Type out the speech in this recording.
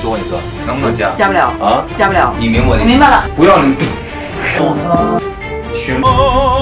多，你说能不能加？ 加不了啊， 加不了。 你明我的意思？ 我明白了。 不要你。 全。